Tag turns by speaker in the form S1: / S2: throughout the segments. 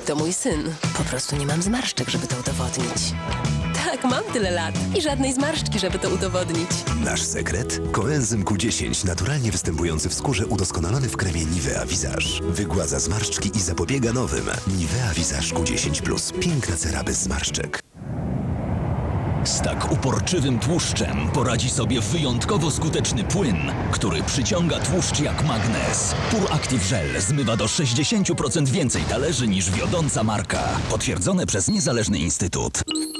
S1: To mój syn. Po prostu nie mam zmarszczek, żeby to udowodnić. Tak, mam tyle lat i żadnej zmarszczki, żeby to udowodnić.
S2: Nasz sekret? Coenzym Q10, naturalnie występujący w skórze, udoskonalony w kremie Nivea Visage. Wygładza zmarszczki i zapobiega nowym. Nivea Visage Q10+. Piękna cera bez zmarszczek.
S3: Z tak uporczywym tłuszczem poradzi sobie wyjątkowo skuteczny płyn, który przyciąga tłuszcz jak magnes. Pur Active Gel zmywa do 60% więcej talerzy niż wiodąca marka. Potwierdzone przez niezależny instytut.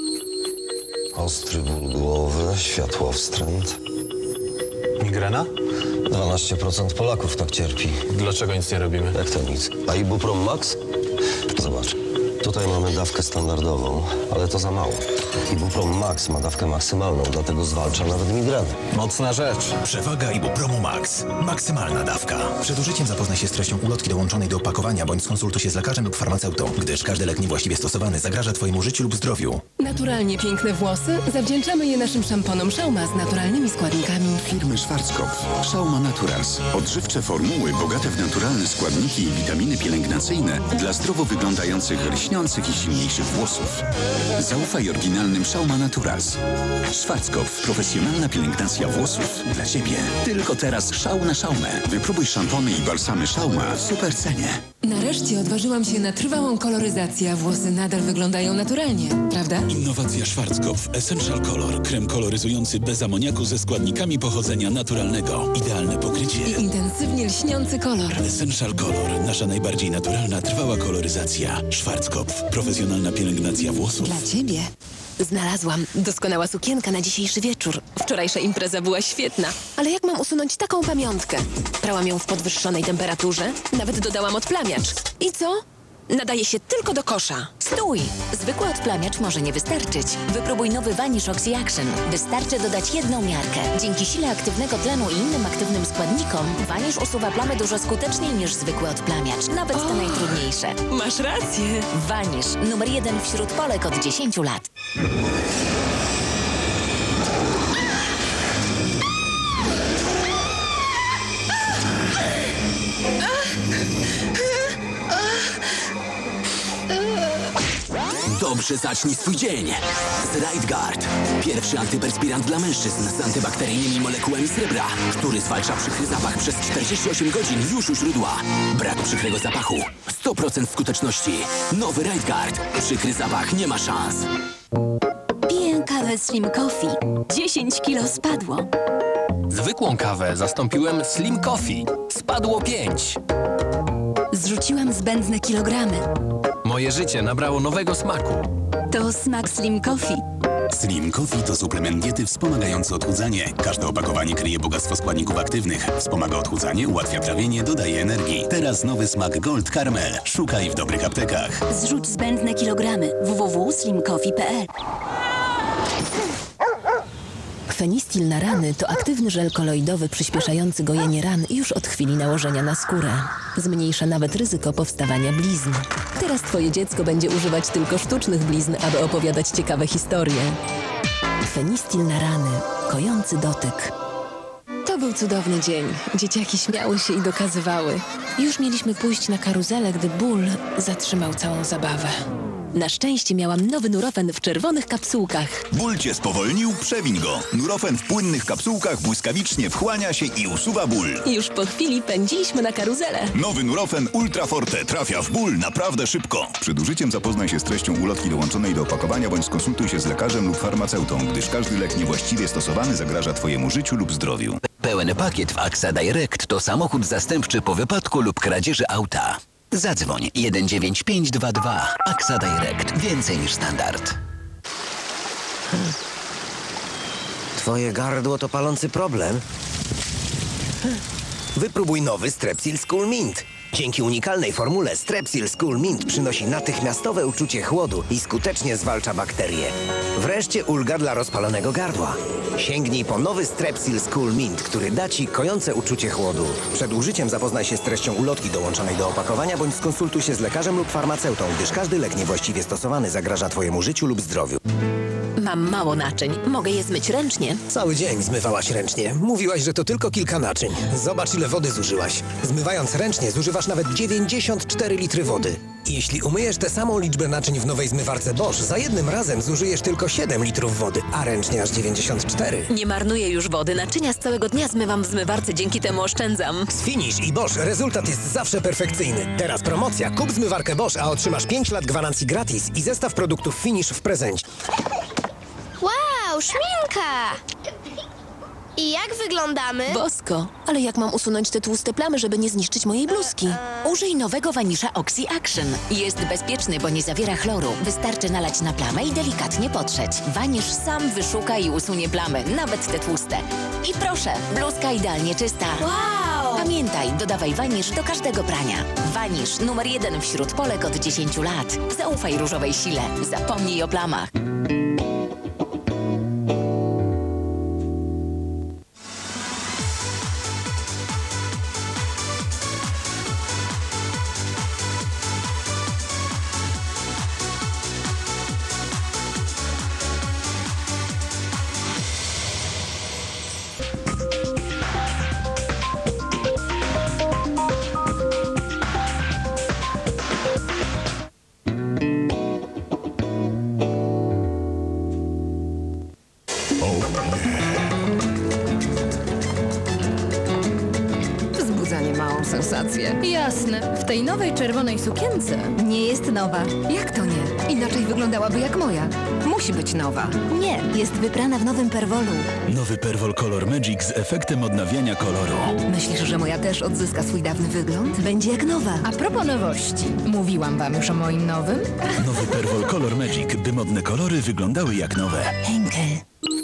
S4: Ostry ból głowy, światłowstręt.
S5: Migrena?
S4: 12% Polaków tak cierpi.
S5: Dlaczego nic nie robimy?
S4: Jak to nic? A Ibuprom Max? Zobacz. Tutaj mamy dawkę standardową, ale to za mało. Ibuprom Max ma dawkę maksymalną, dlatego zwalcza nawet migrenę.
S5: Mocna rzecz.
S6: Przewaga Ibupromu Max. Maksymalna dawka. Przed użyciem zapoznaj się z treścią ulotki dołączonej do opakowania, bądź skonsultuj się z lekarzem lub farmaceutą, gdyż każdy lek niewłaściwie stosowany zagraża Twojemu życiu lub zdrowiu.
S1: Naturalnie piękne włosy? Zawdzięczamy je naszym szamponom Schauma z naturalnymi składnikami.
S7: Firmy Schwarzkopf. Schauma Naturals. Odżywcze formuły bogate w naturalne składniki i witaminy pielęgnacyjne dla zdrowo wyglądających, lśniących i silniejszych włosów. Zaufaj oryginalnym Schauma Naturals. Schwarzkopf. Profesjonalna pielęgnacja włosów dla Ciebie. Tylko teraz szał na Schaumę. Wypróbuj szampony i balsamy Schauma w super cenie.
S1: Nareszcie odważyłam się na trwałą koloryzację, a włosy nadal wyglądają naturalnie, prawda?
S7: Innowacja Schwarzkopf. Essential Color. Krem koloryzujący bez amoniaku ze składnikami pochodzenia naturalnego. Idealne pokrycie.
S1: I intensywnie lśniący kolor.
S7: Essential Color. Nasza najbardziej naturalna, trwała koloryzacja. Schwarzkopf. Profesjonalna pielęgnacja włosów.
S1: Dla Ciebie. Znalazłam. Doskonała sukienka na dzisiejszy wieczór. Wczorajsza impreza była świetna. Ale jak mam usunąć taką pamiątkę? Prałam ją w podwyższonej temperaturze. Nawet dodałam odplamiacz. I co? Nadaje się tylko do kosza.
S8: Stój! Zwykły odplamiacz może nie wystarczyć. Wypróbuj nowy Vanish Oxy Action. Wystarczy dodać jedną miarkę. Dzięki sile aktywnego tlenu i innym aktywnym składnikom Vanish usuwa plamy dużo skuteczniej niż zwykły odplamiacz. Nawet te najtrudniejsze.
S1: Masz rację.
S8: Vanish. Numer 1 wśród Polek od 10 lat.
S3: Dobrze zacznij swój dzień z RightGuard. Pierwszy antyperspirant dla mężczyzn z antybakteryjnymi molekułami srebra, który zwalcza przykry zapach przez 48 godzin już u źródła. Brak przykrego zapachu. 100% skuteczności. Nowy RightGuard. Przykry zapach nie ma szans.
S8: Piję kawę Slim Coffee. 10 kilo spadło.
S9: Zwykłą kawę zastąpiłem Slim Coffee. Spadło 5.
S8: Zrzuciłam zbędne kilogramy.
S9: Moje życie nabrało nowego smaku.
S8: To smak Slim Coffee.
S7: Slim Coffee to suplement diety wspomagający odchudzanie. Każde opakowanie kryje bogactwo składników aktywnych. Wspomaga odchudzanie, ułatwia trawienie, dodaje energii. Teraz nowy smak Gold Caramel. Szukaj w dobrych aptekach.
S8: Zrzuć zbędne kilogramy. www.slimcoffee.pl.
S1: Fenistil na rany to aktywny żel koloidowy przyspieszający gojenie ran już od chwili nałożenia na skórę. Zmniejsza nawet ryzyko powstawania blizn. Teraz Twoje dziecko będzie używać tylko sztucznych blizn, aby opowiadać ciekawe historie. Fenistil na rany. Kojący dotyk. To był cudowny dzień. Dzieciaki śmiały się i dokazywały. Już mieliśmy pójść na karuzelę, gdy ból zatrzymał całą zabawę. Na szczęście miałam nowy Nurofen w czerwonych kapsułkach.
S10: Ból cię spowolnił? Przewiń go. Nurofen w płynnych kapsułkach błyskawicznie wchłania się i usuwa ból.
S1: Już po chwili pędziliśmy na karuzelę.
S10: Nowy Nurofen Ultra Forte trafia w ból naprawdę szybko. Przed użyciem zapoznaj się z treścią ulotki dołączonej do opakowania bądź skonsultuj się z lekarzem lub farmaceutą, gdyż każdy lek niewłaściwie stosowany zagraża Twojemu życiu lub zdrowiu.
S3: Pełen pakiet w AXA Direct to samochód zastępczy po wypadku lub kradzieży auta. Zadzwoń 19522. AXA Direct. Więcej niż standard.
S11: Twoje gardło to palący problem? Wypróbuj nowy Strepsils Cool Mint. Dzięki unikalnej formule Strepsils Cool Mint przynosi natychmiastowe uczucie chłodu i skutecznie zwalcza bakterie. Wreszcie ulga dla rozpalonego gardła. Sięgnij po nowy Strepsils Cool Mint, który da Ci kojące uczucie chłodu. Przed użyciem zapoznaj się z treścią ulotki dołączonej do opakowania bądź skonsultuj się z lekarzem lub farmaceutą, gdyż każdy lek niewłaściwie stosowany zagraża Twojemu życiu lub zdrowiu.
S1: Mam mało naczyń. Mogę je zmyć ręcznie.
S11: Cały dzień zmywałaś ręcznie. Mówiłaś, że to tylko kilka naczyń. Zobacz, ile wody zużyłaś. Zmywając ręcznie zużywasz nawet 94 litry wody. Jeśli umyjesz tę samą liczbę naczyń w nowej zmywarce Bosch, za jednym razem zużyjesz tylko 7 litrów wody, a ręcznie aż 94.
S1: Nie marnuję już wody. Naczynia z całego dnia zmywam w zmywarce, dzięki temu oszczędzam.
S11: Z Finish i Bosch rezultat jest zawsze perfekcyjny. Teraz promocja. Kup zmywarkę Bosch, a otrzymasz 5 lat gwarancji gratis i zestaw produktów Finish w prezencie.
S12: Wow, szminka! I jak wyglądamy?
S1: Bosko. Ale jak mam usunąć te tłuste plamy, żeby nie zniszczyć mojej bluzki?
S8: Użyj nowego wanisza Oxy Action. Jest bezpieczny, bo nie zawiera chloru. Wystarczy nalać na plamę i delikatnie potrzeć. Wanisz sam wyszuka i usunie plamy, nawet te tłuste. I proszę, bluzka idealnie czysta.
S12: Wow!
S8: Pamiętaj, dodawaj wanisz do każdego prania. Wanisz numer 1 wśród Polek od 10 lat. Zaufaj różowej sile. Zapomnij o plamach.
S13: Wzbudzanie małą sensację. Jasne. W tej nowej czerwonej sukience.
S14: Nie jest nowa.
S13: Jak to nie? Inaczej wyglądałaby jak moja. Musi być nowa.
S14: Nie, jest wyprana w nowym Perwolu.
S15: Nowy Perwol Color Magic z efektem odnawiania koloru.
S13: Myślisz, że moja też odzyska swój dawny wygląd?
S14: Będzie jak nowa.
S13: A propos nowości. Mówiłam wam już o moim nowym?
S15: Nowy Perwol Color Magic, by modne kolory wyglądały jak nowe.
S14: Henkel.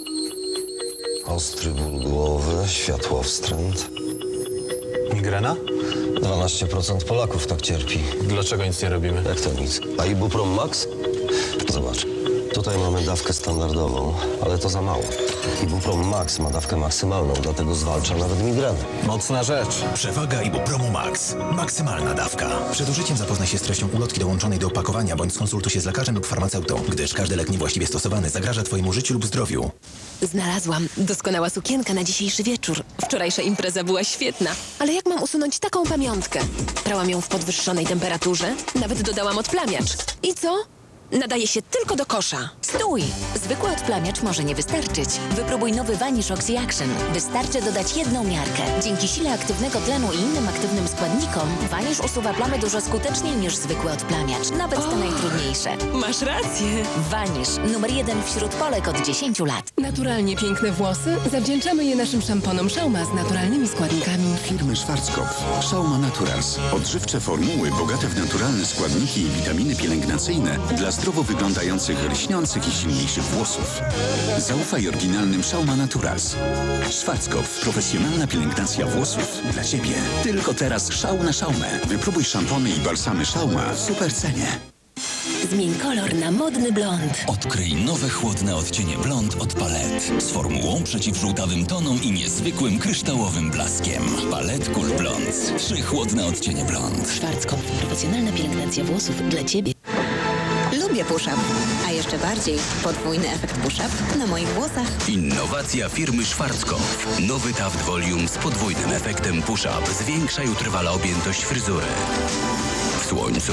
S4: Ostry ból głowy, światłowstręt.
S5: Migrena?
S4: 12% Polaków tak cierpi.
S5: Dlaczego nic nie robimy?
S4: Jak to nic? A Ibuprom Max? Zobacz. Tutaj mamy dawkę standardową, ale to za mało. Ibuprom Max ma dawkę maksymalną, dlatego zwalcza nawet migrenę.
S5: Mocna rzecz.
S6: Przewaga Ibupromu Max. Maksymalna dawka. Przed użyciem zapoznaj się z treścią ulotki dołączonej do opakowania, bądź skonsultuj się z lekarzem lub farmaceutą, gdyż każdy lek niewłaściwie stosowany zagraża Twojemu życiu lub zdrowiu.
S1: Znalazłam. Doskonała sukienka na dzisiejszy wieczór. Wczorajsza impreza była świetna. Ale jak mam usunąć taką pamiątkę? Prałam ją w podwyższonej temperaturze. Nawet dodałam odplamiacz. I co? Nadaje się tylko do kosza.
S8: Stój! Zwykły odplamiacz może nie wystarczyć. Wypróbuj nowy Vanish Oxy Action. Wystarczy dodać jedną miarkę. Dzięki sile aktywnego tlenu i innym aktywnym składnikom Vanish usuwa plamy dużo skuteczniej niż zwykły odplamiacz. Nawet te najtrudniejsze.
S1: Masz rację.
S8: Vanish, numer 1 wśród Polek od 10 lat.
S1: Naturalnie piękne włosy zawdzięczamy je naszym szamponom Schauma z naturalnymi składnikami.
S7: Firmy Schwarzkopf. Schauma Naturals. Odżywcze formuły bogate w naturalne składniki i witaminy pielęgnacyjne dla zdrowo wyglądających, lśniących i silniejszych włosów. Zaufaj oryginalnym Schauma Naturals. Schwarzkopf. Profesjonalna pielęgnacja włosów dla Ciebie. Tylko teraz szał na Schaumę. Wypróbuj szampony i balsamy Schauma w super cenie.
S1: Zmień kolor na modny blond.
S16: Odkryj nowe chłodne odcienie blond od Palette z formułą przeciwżółtawym tonom i niezwykłym kryształowym blaskiem. Palette Cool Blond. 3 chłodne odcienie blond.
S1: Schwarzkopf. Profesjonalna pielęgnacja włosów dla Ciebie.
S14: Lubię push-up, a jeszcze bardziej podwójny efekt push-up na moich włosach.
S16: Innowacja firmy Schwarzkopf. Nowy Taft Volume z podwójnym efektem push-up zwiększa i utrwala objętość fryzury. W słońcu,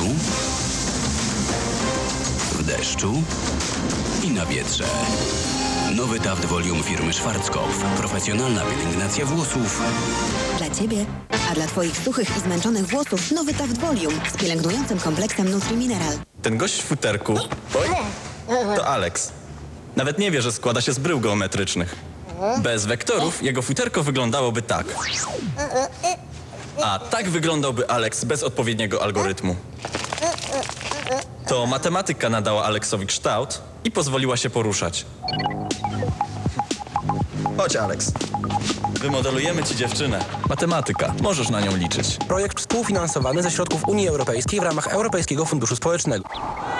S16: w deszczu i na wietrze. Nowy Taft Volume firmy Schwarzkopf. Profesjonalna pielęgnacja włosów.
S14: Dla Ciebie, a dla Twoich suchych i zmęczonych włosów nowy Taft Volume z pielęgnującym kompleksem Nutri-Mineral.
S5: Ten gość w futerku to Alex. Nawet nie wie, że składa się z brył geometrycznych. Bez wektorów jego futerko wyglądałoby tak. A tak wyglądałby Alex bez odpowiedniego algorytmu. To matematyka nadała Aleksowi kształt i pozwoliła się poruszać. Chodź, Alex. Wymodelujemy ci dziewczynę. Matematyka. Możesz na nią liczyć.
S17: Projekt współfinansowany ze środków Unii Europejskiej w ramach Europejskiego Funduszu Społecznego.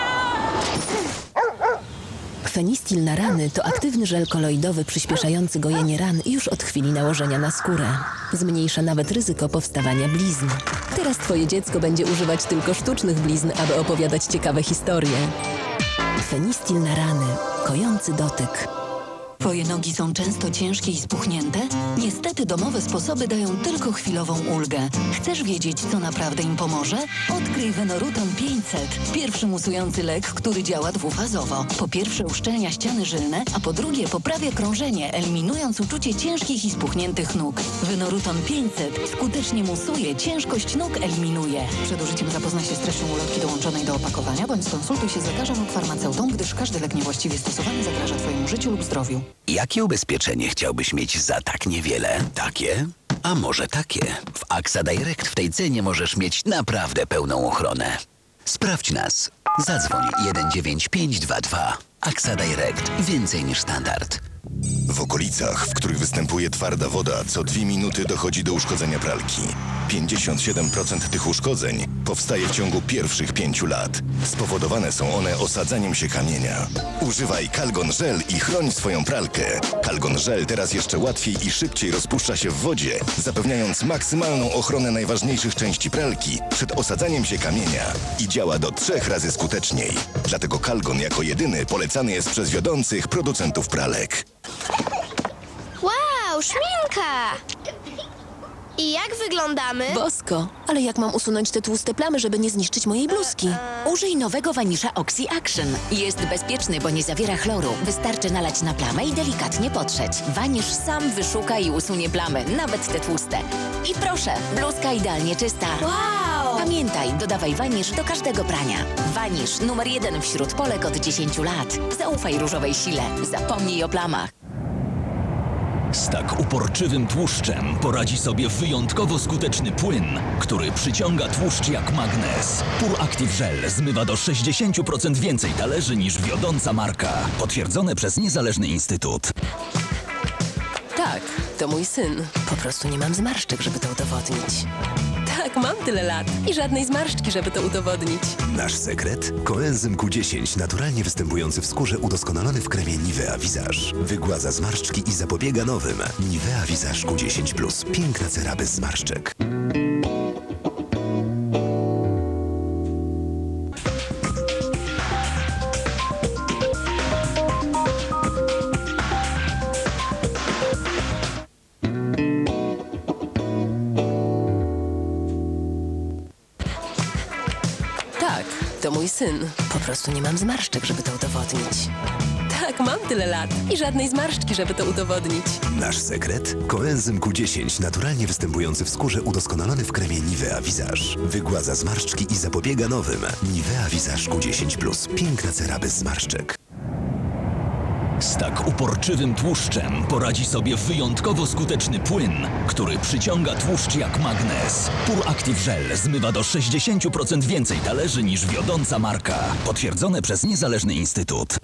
S1: Fenistil na rany to aktywny żel koloidowy przyspieszający gojenie ran już od chwili nałożenia na skórę. Zmniejsza nawet ryzyko powstawania blizn. Teraz Twoje dziecko będzie używać tylko sztucznych blizn, aby opowiadać ciekawe historie. Fenistil na rany. Kojący dotyk.
S8: Twoje nogi są często ciężkie i spuchnięte? Niestety domowe sposoby dają tylko chwilową ulgę. Chcesz wiedzieć, co naprawdę im pomoże? Odkryj Venoruton 500. Pierwszy musujący lek, który działa dwufazowo. Po pierwsze uszczelnia ściany żylne, a po drugie poprawia krążenie, eliminując uczucie ciężkich i spuchniętych nóg. Venoruton 500 skutecznie musuje, ciężkość nóg eliminuje. Przed użyciem zapoznaj się z treścią ulotki dołączonej do opakowania, bądź skonsultuj się z lekarzem lub farmaceutą, gdyż każdy lek niewłaściwie stosowany zagraża Twojemu życiu lub zdrowiu.
S3: Jakie ubezpieczenie chciałbyś mieć za tak niewiele? Takie? A może takie? W AXA Direct w tej cenie możesz mieć naprawdę pełną ochronę. Sprawdź nas. Zadzwoń 19522. AXA Direct. Więcej niż standard.
S10: W okolicach, w których występuje twarda woda, co 2 minuty dochodzi do uszkodzenia pralki. 57% tych uszkodzeń powstaje w ciągu pierwszych 5 lat. Spowodowane są one osadzaniem się kamienia. Używaj Calgon Gel i chroń swoją pralkę. Calgon Gel teraz jeszcze łatwiej i szybciej rozpuszcza się w wodzie, zapewniając maksymalną ochronę najważniejszych części pralki przed osadzaniem się kamienia i działa do 3 razy skuteczniej. Dlatego Calgon jako jedyny polecany jest przez wiodących producentów pralek.
S12: Wow, szminka! I jak wyglądamy?
S1: Bosko, ale jak mam usunąć te tłuste plamy, żeby nie zniszczyć mojej bluzki?
S8: Użyj nowego wanisza Oxy Action. Jest bezpieczny, bo nie zawiera chloru. Wystarczy nalać na plamę i delikatnie potrzeć. Wanisz sam wyszuka i usunie plamy, nawet te tłuste. I proszę, bluzka idealnie czysta.
S12: Wow!
S8: Pamiętaj, dodawaj wanisz do każdego prania. Wanisz numer 1 wśród Polek od 10 lat. Zaufaj różowej sile. Zapomnij o plamach.
S16: Z tak uporczywym tłuszczem poradzi sobie wyjątkowo skuteczny płyn, który przyciąga tłuszcz jak magnes. Pur Active Gel zmywa do 60% więcej talerzy niż wiodąca marka. Potwierdzone przez niezależny instytut.
S1: Tak, to mój syn. Po prostu nie mam zmarszczek, żeby to udowodnić. Tak, mam tyle lat i żadnej zmarszczki, żeby to udowodnić.
S2: Nasz sekret? Koenzym Q10, naturalnie występujący w skórze, udoskonalony w kremie Nivea Visage. Wygładza zmarszczki i zapobiega nowym. Nivea Visage Q10+. Piękna cera bez zmarszczek.
S1: To mój syn. Po prostu nie mam zmarszczek, żeby to udowodnić. Tak, mam tyle lat i żadnej zmarszczki, żeby to udowodnić.
S2: Nasz sekret? Koenzym Q10, naturalnie występujący w skórze, udoskonalony w kremie Nivea Visage. Wygładza zmarszczki i zapobiega nowym. Nivea Visage Q10+. Piękna cera bez zmarszczek.
S16: Z tak uporczywym tłuszczem poradzi sobie wyjątkowo skuteczny płyn, który przyciąga tłuszcz jak magnes. Pur Active Gel zmywa do 60% więcej talerzy niż wiodąca marka. Potwierdzone przez niezależny instytut.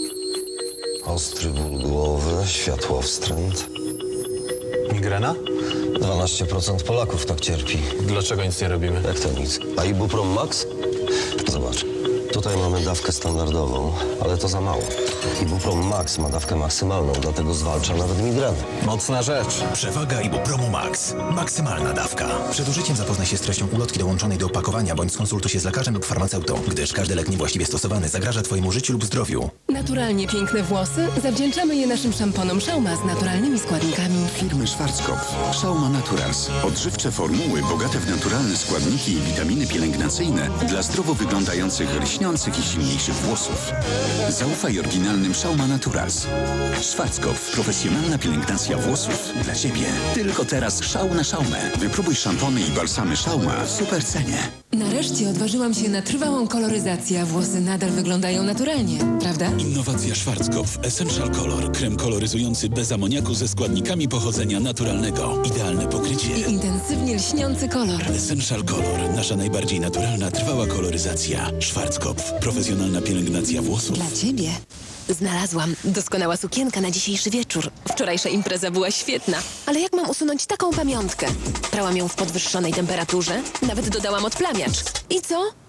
S4: Ostry ból głowy, światłowstręt.
S17: Migrena?
S4: 12% Polaków tak cierpi.
S17: Dlaczego nic nie robimy?
S4: Jak to nic? A Ibuprom Max? Zobacz. Tutaj mamy dawkę standardową, ale to za mało. Ibuprom Max ma dawkę maksymalną, dlatego zwalcza nawet migrenę.
S17: Mocna rzecz.
S6: Przewaga Ibupromu Max. Maksymalna dawka. Przed użyciem zapoznaj się z treścią ulotki dołączonej do opakowania, bądź skonsultuj się z lekarzem lub farmaceutą, gdyż każdy lek niewłaściwie stosowany zagraża Twojemu życiu lub zdrowiu.
S18: Naturalnie piękne włosy? Zawdzięczamy je naszym szamponom Schauma z naturalnymi składnikami.
S7: Firmy Schwarzkopf. Schauma Naturals. Odżywcze formuły bogate w naturalne składniki i witaminy pielęgnacyjne dla zdrowo wyglądających, lśniących i silniejszych włosów. Zaufaj oryginalnym Schauma Naturals. Schwarzkopf. Profesjonalna pielęgnacja włosów dla Ciebie. Tylko teraz szał na Schaumę. Wypróbuj szampony i balsamy Schauma w super cenie.
S18: Nareszcie odważyłam się na trwałą koloryzację, a włosy nadal wyglądają naturalnie, prawda?
S16: Innowacja Schwarzkopf Essential Color. Krem koloryzujący bez amoniaku ze składnikami pochodzenia naturalnego. Idealne pokrycie.
S18: I intensywnie lśniący kolor.
S16: Essential Color. Nasza najbardziej naturalna, trwała koloryzacja. Schwarzkopf. Profesjonalna pielęgnacja włosów.
S18: Dla Ciebie.
S1: Znalazłam. Doskonała sukienka na dzisiejszy wieczór. Wczorajsza impreza była świetna. Ale jak mam usunąć taką pamiątkę? Prałam ją w podwyższonej temperaturze. Nawet dodałam odplamiacz. I co?